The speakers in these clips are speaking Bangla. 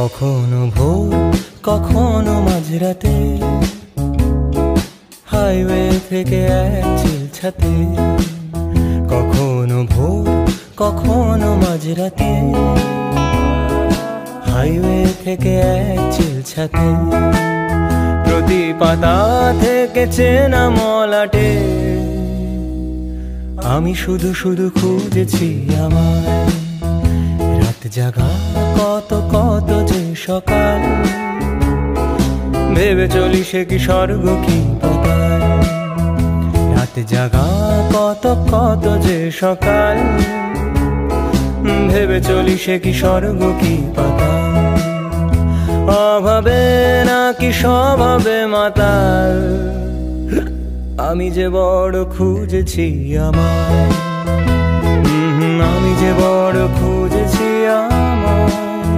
কখনো ভোর কখনো মাঝরাতে, হাইওয়ে থেকে এক চিলছাতে। কখনো ভোর কখনো মাঝরাতে, হাইওয়ে থেকে এক চিলছাতে। প্রতি পাতা থেকে চেনা মলাটে, আমি শুধু শুধু খুঁজেছি আমায়। রাত জাগা কত কত যে সকাল, ভেবে চলি সে কি স্বর্গ কি পাতাল। রাত জাগা কত কত যে সকাল, ভেবে চলি সে কি স্বর্গ কি পাতাল। অভাবে নাকি স্বভাবে মাতাল, আমি যে বড় খুঁজেছি আমায়। আমি যে বড় খুঁজেছি আমায়।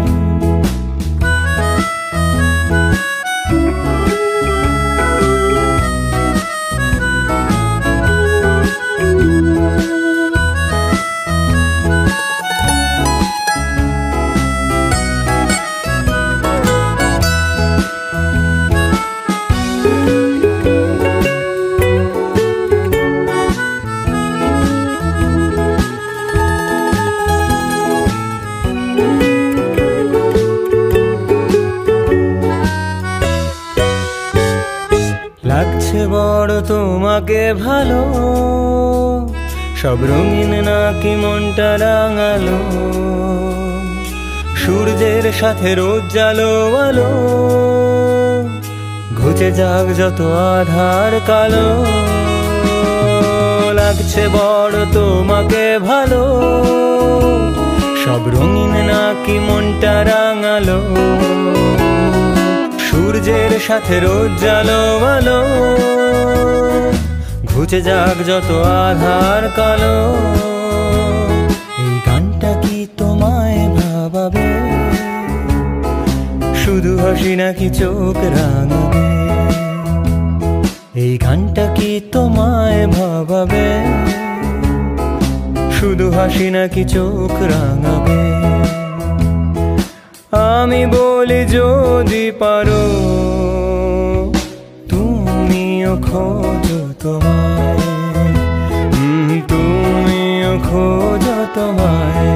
লাগছে বড় তোমাকে ভালো, সব রঙিন নাকি মনটা রাঙালো। সূর্যের সাথে রোদ জালো আলো, ঘুচে যাক যত আধার কালো। লাগছে বড় তোমাকে ভালো, সব রঙিন নাকি মনটা রাঙালো। সূর্যের সাথে রোদ জালো আলো, ঘুচে যাক যত আধার কালো। এই গানটা কি তোমায় ভাবাবে, শুধু হাসি নাকি চোখ রাঙাবে। এই গানটা কি তোমায় ভাবাবে, শুধু হাসি নাকি চোখ রাঙাবে। আমি বলি যদি পারো, তুমিও খোঁজো তোমায়। তুমিও খোঁজো তোমায়,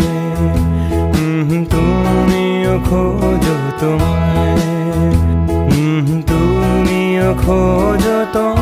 তুমিও খোঁজো তোমায়, তুমিও খোঁজো তোমায়।